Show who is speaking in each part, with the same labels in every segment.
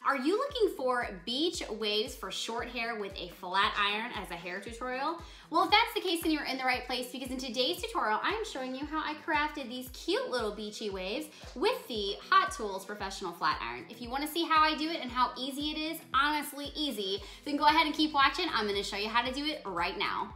Speaker 1: Are you looking for beach waves for short hair with a flat iron as a hair tutorial? Well, if that's the case, then you're in the right place, because in today's tutorial, I'm showing you how I crafted these cute little beachy waves with the Hot Tools Professional Flat Iron. If you want to see how I do it and how easy it is, honestly easy, then go ahead and keep watching. I'm going to show you how to do it right now.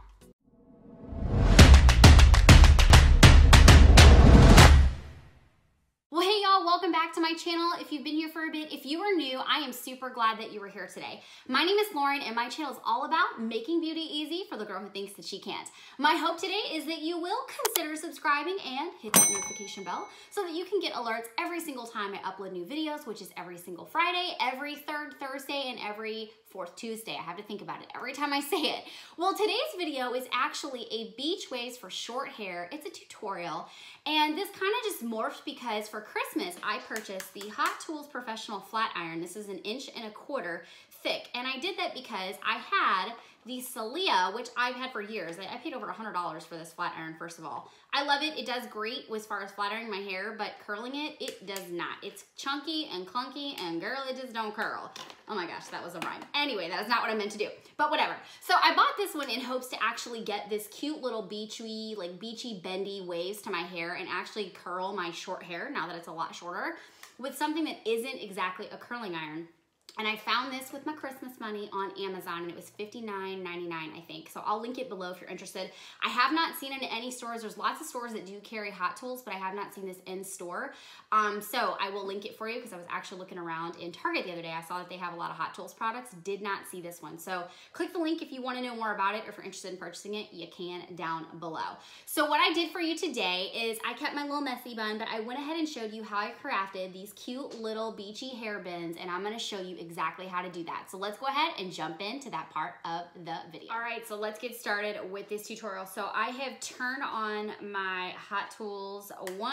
Speaker 1: Well, hey y'all, welcome back to my channel. If you've been here for a bit, if you are new, I am super glad that you were here today. My name is Lauren and my channel is all about making beauty easy for the girl who thinks that she can't. My hope today is that you will consider subscribing and hit that notification bell so that you can get alerts every single time I upload new videos, which is every single Friday, every third Thursday, and every fourth Tuesday. I have to think about it every time I say it. Well, today's video is actually a beach waves for short hair. It's a tutorial, and this kind of just morphed because for Christmas, I purchased the Hot Tools Professional Flat Iron. This is 1.25 inches thick, and I did that because I had the Celia, which I've had for years. I paid over $100 for this flat iron, first of all. I love it. It does great as far as flat ironing my hair, but curling it, it does not. It's chunky and clunky, and girl, it just don't curl. Oh my gosh, that was a rhyme. Anyway, that is not what I meant to do, but whatever. So I bought this one in hopes to actually get this cute little beachy, like beachy bendy waves to my hair and actually curl my short hair, now that it's a lot shorter, with something that isn't exactly a curling iron. And I found this with my Christmas money on Amazon, and it was $59.99, I think. So I'll link it below if you're interested. I have not seen it in any stores. There's lots of stores that do carry Hot Tools, but I have not seen this in store. So I will link it for you because I was actually looking around in Target the other day. I saw that they have a lot of Hot Tools products. Did not see this one. So click the link if you want to know more about it, or if you're interested in purchasing it, you can down below. So what I did for you today is I kept my little messy bun, but I went ahead and showed you how I crafted these cute little beachy hair bins, and I'm going to show you exactly how to do that. So let's go ahead and jump into that part of the video. All right, so let's get started with this tutorial. So I have turned on my Hot Tools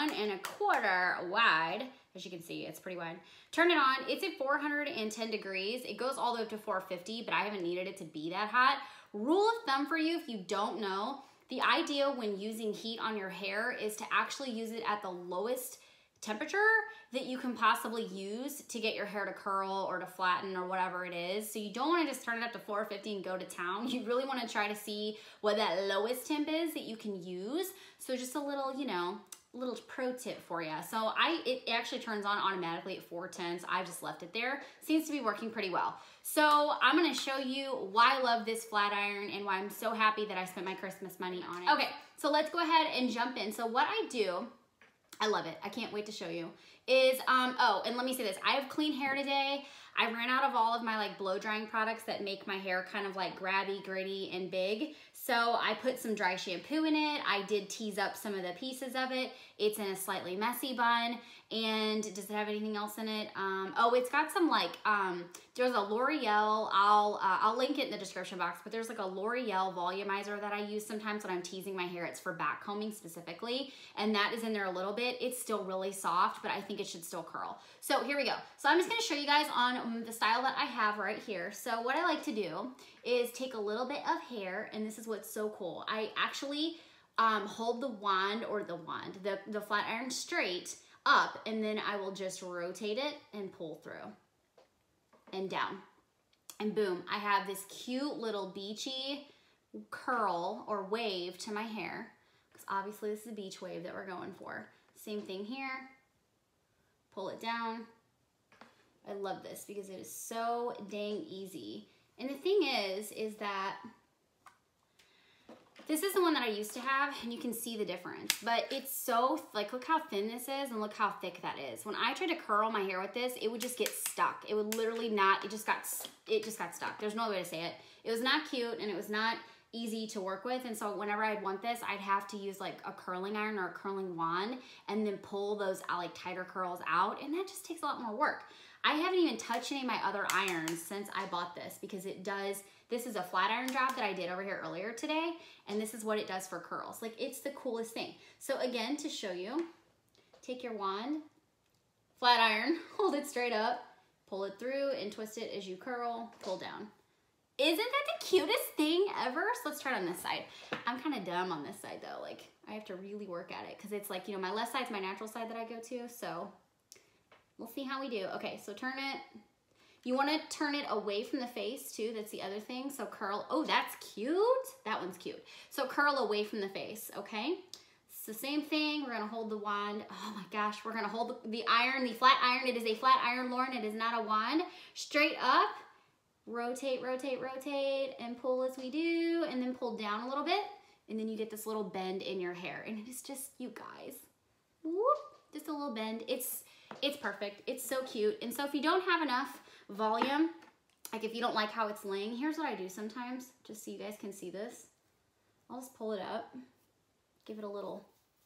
Speaker 1: 1.25 wide. As you can see, it's pretty wide. Turn it on. It's at 410 degrees. It goes all the way up to 450, but I haven't needed it to be that hot. Rule of thumb for you, if you don't know, the idea when using heat on your hair is to actually use it at the lowest temperature that you can possibly use to get your hair to curl or to flatten or whatever it is. So you don't want to just turn it up to 450 and go to town. You really want to try to see what that lowest temp is that you can use. So just a little, you know, little pro tip for you. So it actually turns on automatically at 410, so I just left it there. Seems to be working pretty well. So I'm gonna show you why I love this flat iron and why I'm so happy that I spent my Christmas money on it. Okay, so let's go ahead and jump in. So what I do, I love it, I can't wait to show you, is, oh, and let me say this, I have clean hair today. I ran out of all of my like blow drying products that make my hair kind of like grabby, gritty, and big. So I put some dry shampoo in it. I did tease up some of the pieces of it. It's in a slightly messy bun. And does it have anything else in it? Oh, it's got some like, there's a L'Oreal, I'll link it in the description box, but there's like a L'Oreal volumizer that I use sometimes when I'm teasing my hair. It's for back combing specifically. And that is in there a little bit. It's still really soft, but I think it should still curl. So here we go. So I'm just gonna show you guys on the style that I have right here. So what I like to do is take a little bit of hair, and this is what's so cool. I actually hold the wand, or the flat iron straight up, and then I will just rotate it and pull through and down, and boom, I have this cute little beachy curl or wave to my hair, because obviously this is a beach wave that we're going for. Same thing here, pull it down. I love this because it is so dang easy. And the thing is that this is the one that I used to have, and you can see the difference, but it's so, like, look how thin this is and look how thick that is. When I tried to curl my hair with this, it would just get stuck. It would literally not, it just got stuck. There's no other way to say it. It was not cute, and it was not easy to work with, and so whenever I'd want this, I'd have to use like a curling iron or a curling wand and then pull those like tighter curls out, and that just takes a lot more work. I haven't even touched any of my other irons since I bought this, because it does, this is a flat iron job that I did over here earlier today, and this is what it does for curls. Like, it's the coolest thing. So again, to show you, take your wand, flat iron, hold it straight up, pull it through and twist it as you curl, pull down. Isn't that the cutest thing ever? So let's try it on this side. I'm kind of dumb on this side though. Like, I have to really work at it because it's like, you know, my left side's my natural side that I go to. So we'll see how we do. Okay, so turn it. You want to turn it away from the face too. That's the other thing. So curl. Oh, that's cute. That one's cute. So curl away from the face, okay? It's the same thing. We're going to hold the wand. Oh my gosh. We're going to hold the iron, the flat iron. It is a flat iron, Lauren. It is not a wand. Straight up. Rotate, rotate, rotate, and pull as we do, and then pull down a little bit, and then you get this little bend in your hair, and it is just, you guys, whoop, just a little bend. It's perfect. It's so cute. And so if you don't have enough volume, like if you don't like how it's laying, here's what I do sometimes, just so you guys can see this. I'll just pull it up, give it a little,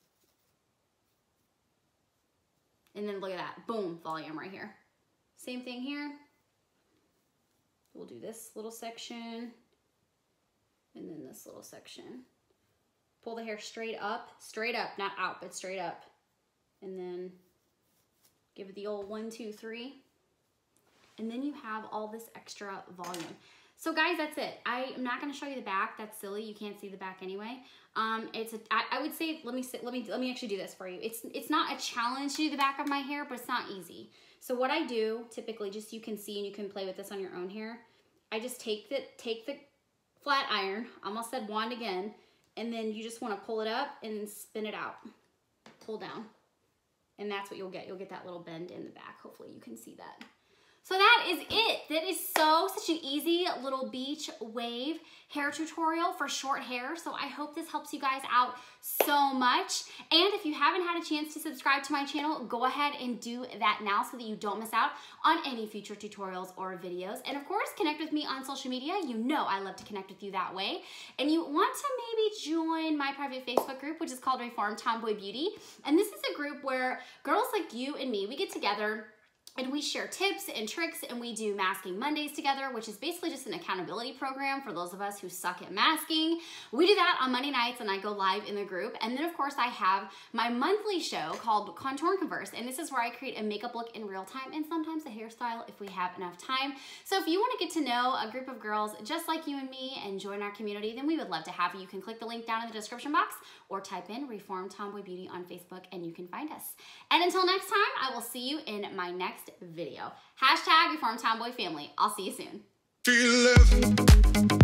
Speaker 1: and then look at that, boom, volume right here. Same thing here. We'll do this little section and then this little section. Pull the hair straight up, not out, but straight up. And then give it the old 1, 2, 3. And then you have all this extra volume. So guys, that's it. I am not gonna show you the back. That's silly, you can't see the back anyway. I would say, let me actually do this for you. It's not a challenge to do the back of my hair, but it's not easy. So what I do typically, just so you can see and you can play with this on your own here, I just take the flat iron, almost said wand again, and then you just want to pull it up and spin it out. Pull down. And that's what you'll get. You'll get that little bend in the back. Hopefully you can see that. So that is it. That is such an easy little beach wave hair tutorial for short hair. So I hope this helps you guys out so much. And if you haven't had a chance to subscribe to my channel, go ahead and do that now so that you don't miss out on any future tutorials or videos. And of course, connect with me on social media. You know I love to connect with you that way. And you want to maybe join my private Facebook group, which is called Reformed Tomboy Beauty. And this is a group where girls like you and me, we get together and we share tips and tricks, and we do Masking Mondays together, which is basically just an accountability program for those of us who suck at masking. We do that on Monday nights, and I go live in the group. And then, of course, I have my monthly show called Contour and Converse, and this is where I create a makeup look in real time and sometimes a hairstyle if we have enough time. So if you want to get to know a group of girls just like you and me and join our community, then we would love to have you. You can click the link down in the description box or type in Reformed Tomboy Beauty on Facebook, and you can find us. And until next time, I will see you in my next video. #Reformed Tomboy Family. I'll see you soon.